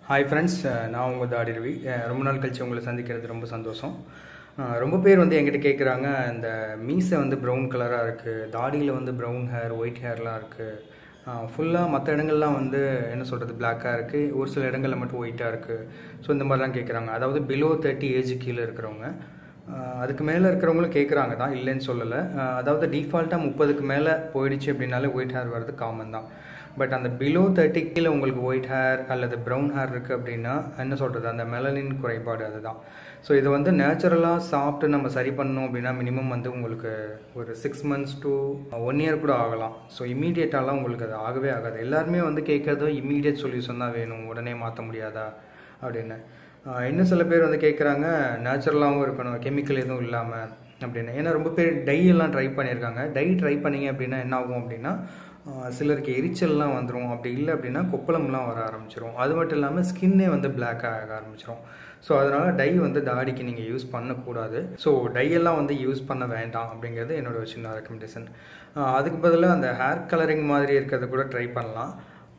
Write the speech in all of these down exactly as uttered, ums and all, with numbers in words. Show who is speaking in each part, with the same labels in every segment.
Speaker 1: Hi friends, நான் உங்கள் தாடி ரவி. ரொம்ப நாள் கழிச்சு உங்களை சந்திக்கிறது ரொம்ப சந்தோஷம். ரொம்ப பேர் வந்து என்கிட்ட கேட்குறாங்க, இந்த மீசை வந்து ப்ரௌன் கலராக இருக்குது, தாடியில் வந்து ப்ரௌன் ஹேர் ஒயிட் ஹேர்லாம் இருக்குது, ஃபுல்லாக மற்ற இடங்கள்லாம் வந்து என்ன சொல்கிறது பிளாக்காக இருக்குது, ஒரு சில இடங்களில் மட்டும் ஒயிட்டாக இருக்குது. ஸோ இந்த மாதிரிலாம் கேட்குறாங்க. அதாவது பிலோ தேர்ட்டி ஏஜ் கீழே இருக்கிறவங்க. அதுக்கு மேலே இருக்கிறவங்களும் கேட்குறாங்க தான், இல்லைன்னு சொல்லலை. அதாவது டிஃபால்ட்டாக முப்பதுக்கு மேலே போயிடுச்சு அப்படின்னாலே ஒயிட் ஹேர் வர்றது காமன் தான். பட் அந்த பிலோ தேர்ட்டி கீழே உங்களுக்கு ஒயிட் ஹேர் அல்லது ப்ரௌன் ஹேர் இருக்குது அப்படின்னா என்ன சொல்கிறது, அந்த மெலனின் குறைபாடு அதுதான். ஸோ இதை வந்து நேச்சுரலாக சாப்பிட்டு நம்ம சரி பண்ணோம் அப்படின்னா மினிமம் வந்து உங்களுக்கு ஒரு six months to one year கூட ஆகலாம். ஸோ இமீடியட்டாலாம் உங்களுக்கு அது ஆகவே ஆகாது. எல்லாருமே வந்து கேட்குறதோ இமீடியட் சொல்யூஷன் தான் வேணும், உடனே மாற்ற முடியாதா அப்படின்னு. இன்னும் சில பேர் வந்து கேட்குறாங்க நேச்சுரலாகவும் இருக்கணும், கெமிக்கல் எதுவும் இல்லாமல் அப்படின்னு. ஏன்னா ரொம்ப பேர் டை எல்லாம் ட்ரை பண்ணியிருக்காங்க. டை ட்ரை பண்ணிங்க அப்படின்னா என்ன ஆகும் அப்படின்னா சிலருக்கு எரிச்சல்லாம் வந்துடும், அப்படி இல்லை அப்படின்னா கொப்பளம்லாம் வர ஆரம்பிச்சிடும். அது மட்டும் இல்லாமல் ஸ்கின்னே வந்து பிளாக்காக ஆக ஆரம்பிச்சிடும். ஸோ அதனால் டை வந்து தாடிக்கு நீங்கள் யூஸ் பண்ணக்கூடாது. ஸோ டையெல்லாம் வந்து யூஸ் பண்ண வேண்டாம் அப்படிங்கிறது என்னோட ஒரு சின்ன ரெக்கமெண்டேஷன். அதுக்கு பதிலாக அந்த ஹேர் கலரிங் மாதிரி இருக்கிறத கூட ட்ரை பண்ணலாம்.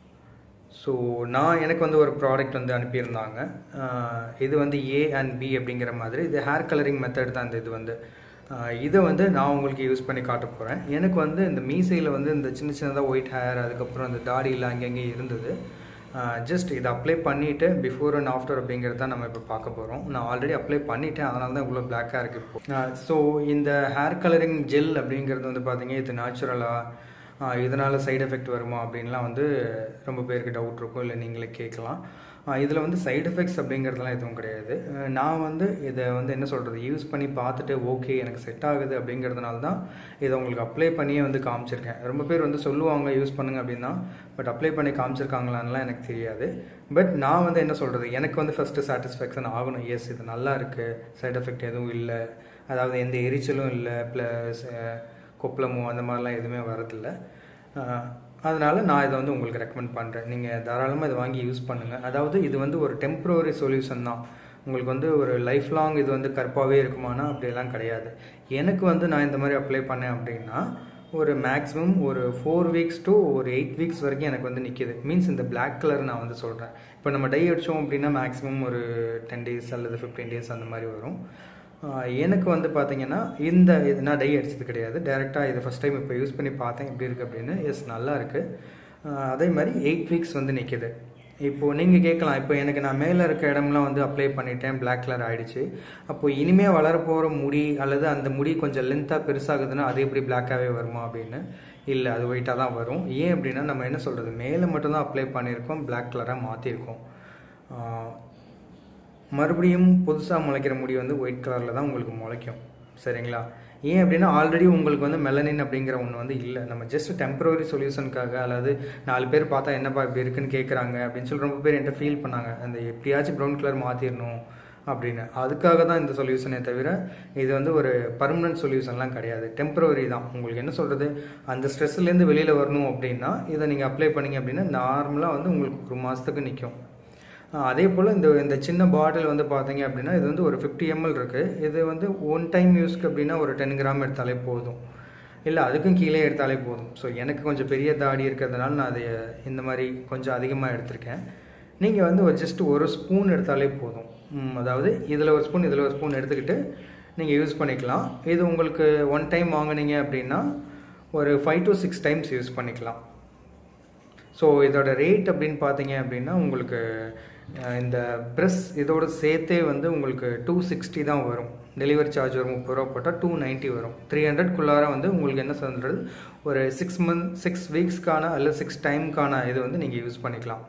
Speaker 1: ஸோ நான் எனக்கு வந்து ஒரு ப்ராடக்ட் வந்து அனுப்பியிருந்தாங்க. இது வந்து ஏ அண்ட் பி அப்படிங்கிற மாதிரி இது ஹேர் கலரிங் மெத்தட் தான். இந்த இது வந்து இதை வந்து நான் உங்களுக்கு யூஸ் பண்ணி காட்ட போகிறேன். எனக்கு வந்து இந்த மீசையில் வந்து இந்த சின்ன சின்னதாக ஒயிட் ஹேர், அதுக்கப்புறம் அந்த தாடியில் அங்கங்கே இருந்தது. ஜஸ்ட் இதை அப்ளை பண்ணிவிட்டு பிஃபோர் அண்ட் ஆஃப்டர் அப்படிங்கிறது தான் நம்ம இப்போ பார்க்க போகிறோம். நான் ஆல்ரெடி அப்ளை பண்ணிவிட்டேன், அதனால தான் இவ்வளோ பிளாக்காக இருக்குது இப்போ. ஸோ இந்த ஹேர் கலரிங் ஜெல் அப்படிங்கிறது வந்து பார்த்தீங்க, இது நேச்சுரலாக இதனால் சைடு எஃபெக்ட் வருமா அப்படின்லாம் வந்து ரொம்ப பேருக்கு டவுட் இருக்கும், இல்லை நீங்களே கேட்கலாம். இதில் வந்து சைடு எஃபெக்ட்ஸ் அப்படிங்கிறதுலாம் எதுவும் கிடையாது. நான் வந்து இதை வந்து என்ன சொல்கிறது யூஸ் பண்ணி பார்த்துட்டு ஓகே எனக்கு செட் ஆகுது அப்படிங்கிறதுனால தான் இதை உங்களுக்கு அப்ளை பண்ணியே வந்து காமிச்சிருக்கேன். ரொம்ப பேர் வந்து சொல்லுவாங்க யூஸ் பண்ணுங்க அப்படின்னா, பட் அப்ளை பண்ணி காமிச்சிருக்காங்களான்லாம் எனக்கு தெரியாது. பட் நான் வந்து என்ன சொல்கிறது, எனக்கு வந்து ஃபஸ்ட்டு சாட்டிஸ்ஃபேக்ஷன் ஆகணும். எஸ் இது நல்லா இருக்குது, சைடு எஃபெக்ட் எதுவும் இல்லை, அதாவது எந்த எரிச்சலும் இல்லை, ப்ளஸ் கொப்பளமோ அந்த மாதிரிலாம் எதுவுமே வரதில்லை. அதனால் நான் இதை வந்து உங்களுக்கு ரெக்கமெண்ட் பண்ணுறேன். நீங்கள் தாராளமாக இதை வாங்கி யூஸ் பண்ணுங்கள். அதாவது இது வந்து ஒரு டெம்ப்ரவரி சொல்யூஷன் தான். உங்களுக்கு வந்து ஒரு லைஃப் லாங் இது வந்து கற்பாகவே இருக்குமானா அப்படியெல்லாம் கிடையாது. எனக்கு வந்து நான் இந்த மாதிரி அப்ளை பண்ணேன் அப்படின்னா ஒரு மேக்ஸிமம் ஒரு ஃபோர் வீக்ஸ் டு ஒரு எயிட் வீக்ஸ் வரைக்கும் எனக்கு வந்து நிற்கிது. மீன்ஸ் இந்த பிளாக் கலர் நான் வந்து சொல்கிறேன். இப்போ நம்ம டை அடித்தோம் அப்படின்னா மேக்ஸிமம் ஒரு டென் டேஸ் அல்லது ஃபிஃப்டீன் டேஸ் அந்த மாதிரி வரும். எனக்கு வந்து பார்த்தீங்கன்னா இந்த இது நான் டை அடிச்சது கிடையாது, டைரெக்டாக இதை ஃபஸ்ட் டைம் இப்போ யூஸ் பண்ணி பார்த்தேன் எப்படி இருக்குது அப்படின்னு. எஸ் நல்லா இருக்குது. அதே மாதிரி எயிட் வீக்ஸ் வந்து நிற்கிது. இப்போது நீங்கள் கேட்கலாம், இப்போ எனக்கு நான் மேலே இருக்க இடம்லாம் வந்து அப்ளை பண்ணிட்டேன், பிளாக் கலர் ஆகிடுச்சு, அப்போது இனிமேல் வளரப்போகிற முடி அல்லது அந்த முடி கொஞ்சம் லென்த்தாக பெருசாகுதுன்னா அது எப்படி பிளாக்காகவே வருமா அப்படின்னு. இல்லை, அது ஒயிட்டாக தான் வரும். ஏன் அப்படின்னா நம்ம என்ன சொல்கிறது, மேலே மட்டும்தான் அப்ளை பண்ணியிருக்கோம், பிளாக் கலராக மாற்றிருக்கோம். மறுபடியும் புதுசாக முளைக்கிற முடி வந்து ஒயிட் கலரில் தான் உங்களுக்கு முளைக்கும், சரிங்களா? ஏன் அப்படின்னா ஆல்ரெடி உங்களுக்கு வந்து மெலனின் அப்படிங்கிற ஒன்று வந்து இல்லை. நம்ம ஜஸ்ட் டெம்பரரி சொல்யூஷனுக்காக, அல்லது நாலு பேர் பார்த்தா என்னப்பா இப்படி இருக்குன்னு கேட்குறாங்க அப்படின்னு சொல்லி ரொம்ப பேர் என்கிட்ட ஃபீல் பண்ணாங்க, அந்த எப்படியாச்சும் ப்ரௌன் கலர் மாற்றிடணும் அப்படின்னு. அதுக்காக தான் இந்த சொல்யூஷனே தவிர இது வந்து ஒரு பர்மனன்ட் சொல்யூஷன்லாம் கிடையாது, டெம்பரரி தான். உங்களுக்கு என்ன சொல்கிறது, அந்த ஸ்ட்ரெஸ்லேருந்து வெளியில் வரணும் அப்படின்னா இதை நீங்கள் அப்ளை பண்ணிங்க அப்படின்னா நார்மலாக வந்து உங்களுக்கு ஒரு மாதத்துக்கு நிற்கும். அதே போல் இந்த இந்த சின்ன பாட்டில் வந்து பார்த்தீங்க அப்படின்னா இது வந்து ஒரு ஃபிஃப்டி எம்எல் இருக்குது. இது வந்து ஒன் டைம் யூஸ்க்கு அப்படின்னா ஒரு டென் கிராம் எடுத்தாலே போதும், இல்லை அதுக்கும் கீழே எடுத்தாலே போதும். ஸோ எனக்கு கொஞ்சம் பெரிய தாடி இருக்கிறதுனால நான் அதை இந்த மாதிரி கொஞ்சம் அதிகமாக எடுத்திருக்கேன். நீங்கள் வந்து ஒரு ஜஸ்ட் ஒரு ஸ்பூன் எடுத்தாலே போதும். அதாவது இதில் ஒரு ஸ்பூன் இதில் ஒரு ஸ்பூன் எடுத்துக்கிட்டு நீங்கள் யூஸ் பண்ணிக்கலாம். இது உங்களுக்கு ஒன் டைம் வாங்கினீங்க அப்படின்னா ஒரு five to six times use பண்ணிக்கலாம். ஸோ இதோட ரேட் அப்படின்னு பார்த்தீங்க அப்படின்னா உங்களுக்கு இந்த ப்ரெஸ் இதோட சேர்த்தே வந்து உங்களுக்கு டூ சிக்ஸ்டி தான் வரும். டெலிவரி சார்ஜ் ஒரு முப்பது ரூபா போட்டால் டூ நைன்ட்டி வரும். த்ரீ ஹண்ட்ரட்குள்ளார வந்து உங்களுக்கு என்ன சொல்கிறது, ஒரு சிக்ஸ் மந்த் சிக்ஸ் வீக்ஸ்க்கான அல்ல சிக்ஸ் டைமுக்கான இது வந்து நீங்கள் யூஸ் பண்ணிக்கலாம்.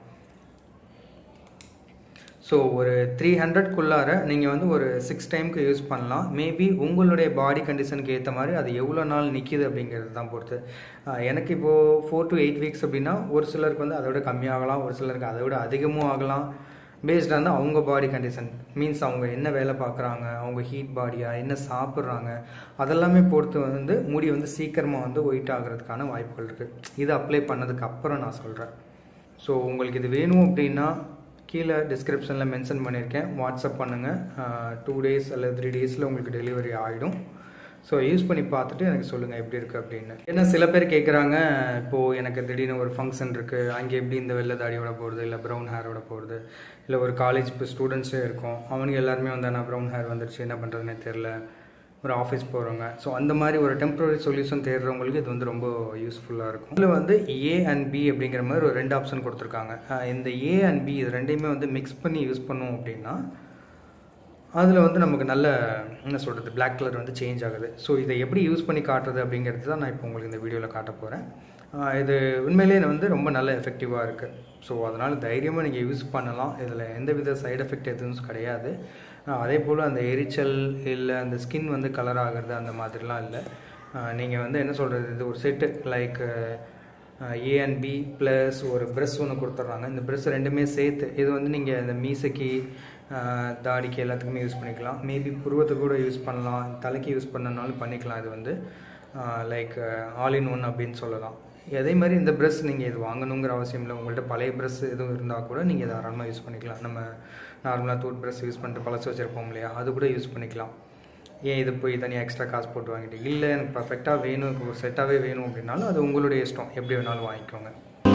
Speaker 1: ஸோ ஒரு த்ரீ ஹண்ட்ரட்குள்ளார நீங்கள் வந்து ஒரு சிக்ஸ் டைமுக்கு யூஸ் பண்ணலாம். மேபி உங்களுடைய பாடி கண்டிஷனுக்கு ஏற்ற மாதிரி அது எவ்வளோ நாள் நிற்கிது அப்படிங்கிறது தான் பொறுத்து. எனக்கு இப்போது ஃபோர் டு எயிட் வீக்ஸ் அப்படின்னா ஒரு சிலருக்கு வந்து அதை விட கம்மியாகலாம், ஒரு சிலருக்கு அதை விட அதிகமும் ஆகலாம். பேஸ்ட் ஆன் அவங்க பாடி கண்டிஷன், மீன்ஸ் அவங்க என்ன வேலை பார்க்குறாங்க, அவங்க ஹீட் பாடியாக என்ன சாப்பிட்றாங்க, அதெல்லாமே பொறுத்து வந்து முடி வந்து சீக்கிரமாக வந்து ஒயிட் ஆகிறதுக்கான வாய்ப்புகள் இருக்குது. இது அப்ளை பண்ணதுக்கு அப்புறம் நான் சொல்கிறேன். ஸோ உங்களுக்கு இது வேணும் அப்படின்னா கீழே டிஸ்கிரிப்ஷனில் மென்ஷன் பண்ணியிருக்கேன், வாட்ஸ்அப் பண்ணுங்கள். டூ டேஸ் அல்லது த்ரீ டேஸில் உங்களுக்கு டெலிவரி ஆகிடும். ஸோ யூஸ் பண்ணி பார்த்துட்டு எனக்கு சொல்லுங்கள் எப்படி இருக்குது அப்படின்னு. ஏன்னா சில பேர் கேட்குறாங்க, இப்போது எனக்கு திடீர்னு ஒரு ஃபங்க்ஷன் இருக்குது, அங்கே எப்படி இந்த வெள்ளை தாடியோட போகிறது, இல்லை ப்ரௌன் ஹேரோட போகிறது, இல்லை ஒரு காலேஜ் இப்போ ஸ்டூடெண்ட்ஸே இருக்கும், அவனுக்கு எல்லாருமே வந்து நான் ப்ரௌன் ஹேர் வந்துருச்சு என்ன பண்ணுறதுனே தெரில, ஒரு ஆஃபீஸ் போகிறவங்க. ஸோ அந்த மாதிரி ஒரு டெம்பரரி சொல்யூஷன் தேடுறவங்களுக்கு இது வந்து ரொம்ப யூஸ்ஃபுல்லாக இருக்கும். இதில் வந்து ஏ அண்ட் பி அப்படிங்கிற மாதிரி ஒரு ரெண்டு ஆப்ஷன் கொடுத்துருக்காங்க. இந்த ஏ அண்ட் பி இது ரெண்டையுமே வந்து மிக்ஸ் பண்ணி யூஸ் பண்ணோம் அப்படின்னா அதில் வந்து நமக்கு நல்ல என்ன சொல்கிறது பிளாக் கலர் வந்து சேஞ்ச் ஆகுது. ஸோ இதை எப்படி யூஸ் பண்ணி காட்டுறது அப்படிங்கிறது தான் நான் இப்போ உங்களுக்கு இந்த வீடியோவில் காட்ட போகிறேன். இது உண்மையிலேயே வந்து ரொம்ப நல்ல எஃபெக்டிவாக இருக்குது. ஸோ அதனால் தைரியமாக நீங்கள் யூஸ் பண்ணலாம். இதில் எந்த வித சைடு எஃபெக்ட் எதுவும் கிடையாது. அதே போல் அந்த எரிச்சல் இல்லை அந்த ஸ்கின் வந்து கலர் ஆகிறது அந்த மாதிரிலாம் இல்லை. நீங்கள் வந்து என்ன சொல்கிறது, இது ஒரு set like A and B plus ஒரு ப்ரெஷ் ஒன்று கொடுத்துட்றாங்க. இந்த ப்ரெஷ் ரெண்டுமே சேர்த்து இது வந்து நீங்கள் இந்த மீசைக்கு தாடிக்கு எல்லாத்துக்குமே யூஸ் பண்ணிக்கலாம். மேபி புருவத்துக்கு கூட யூஸ் பண்ணலாம், தலைக்கு யூஸ் பண்ணனாலும் பண்ணிக்கலாம். இது வந்து லைக் ஆல் இன் ஒன் அப்படின்னு சொல்லலாம். அதே மாதிரி இந்த ப்ரெஷ் நீங்கள் இது வாங்கணுங்கிற அவசியம் இல்லை. உங்கள்கிட்ட பழைய ப்ரெஷ் எதுவும் இருந்தால் கூட நீங்கள் தாராளமாக யூஸ் பண்ணிக்கலாம். நம்ம நார்மலாக டூத் ப்ரெஷ் யூஸ் பண்ணிட்டு பழசு வச்சுருப்போம் இல்லையா, அது கூட யூஸ் பண்ணிக்கலாம். ஏன் இது போய் தனியாக எக்ஸ்ட்ரா காசு போட்டு வாங்கிட்டு, இல்லை எனக்கு பர்ஃபெக்டாக வேணும் ஒரு செட்டாகவே வேணும் அப்படின்னாலும் அது உங்களுடைய இஷ்டம், எப்படி வேணாலும் வாங்கிக்கோங்க.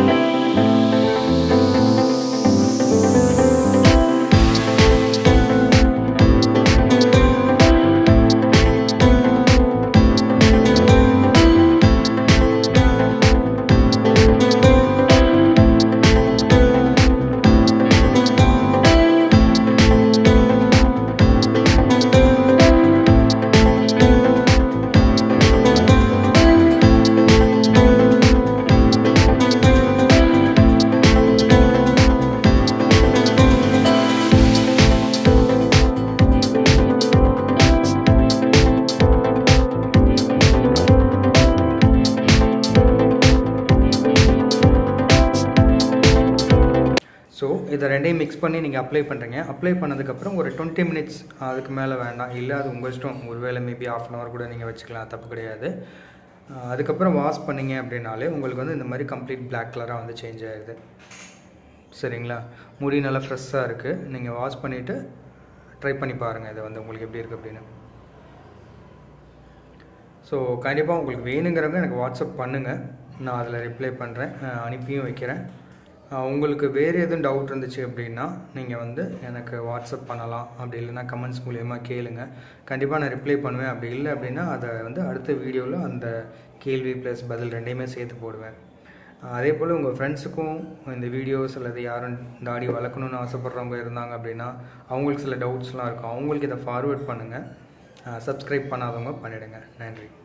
Speaker 1: ஸோ இதை ரெண்டையும் மிக்ஸ் பண்ணி நீங்கள் அப்ளை பண்ணுறீங்க. அப்ளை பண்ணதுக்கப்புறம் ஒரு டுவெண்ட்டி மினிட்ஸ் அதுக்கு மேலே வேண்டாம், இல்லை அது உங்கள் இஷ்டம். ஒரு வேளை மேபி ஆஃப் அன் ஹவர் கூட நீங்கள் வச்சுக்கலாம், தப்பு கிடையாது. அதுக்கப்புறம் வாஷ் பண்ணிங்க அப்படின்னாலே உங்களுக்கு வந்து இந்த மாதிரி கம்ப்ளீட் பிளாக் கலராக வந்து சேஞ்ச் ஆகிடுது. சரிங்களா, முடி நல்லா ஃப்ரெஷ்ஷாக இருக்குது. நீங்கள் வாஷ் பண்ணிவிட்டு ட்ரை பண்ணி பாருங்கள் இதை வந்து உங்களுக்கு எப்படி இருக்குது அப்படின்னு. ஸோ கண்டிப்பாக உங்களுக்கு வேணுங்கிறவங்க எனக்கு வாட்ஸ்அப் பண்ணுங்கள், நான் அதில் ரிப்ளை பண்ணுறேன், அனுப்பியும் வைக்கிறேன். உங்களுக்கு வேறு எதுவும் டவுட் இருந்துச்சு அப்படின்னா நீங்கள் வந்து எனக்கு வாட்ஸ்அப் பண்ணலாம், அப்படி இல்லைன்னா கமெண்ட்ஸ் மூலயமா கேளுங்க, கண்டிப்பாக நான் ரிப்ளை பண்ணுவேன். அப்படி இல்லை அப்படின்னா அதை வந்து அடுத்த வீடியோவில் அந்த கேள்வி ப்ளஸ் பதில் ரெண்டையுமே சேர்த்து போடுவேன். அதே போல் உங்கள் ஃப்ரெண்ட்ஸுக்கும் இந்த வீடியோஸ் அல்லது யாரும் தாடி வளர்க்கணுன்னு ஆசைப்பட்றவங்க இருந்தாங்க அப்படின்னா அவங்களுக்கு சில டவுட்ஸ்லாம் இருக்கும், அவங்களுக்கு இதை ஃபார்வேர்ட் பண்ணுங்கள். சப்ஸ்கிரைப் பண்ணாதவங்க பண்ணிவிடுங்க. நன்றி.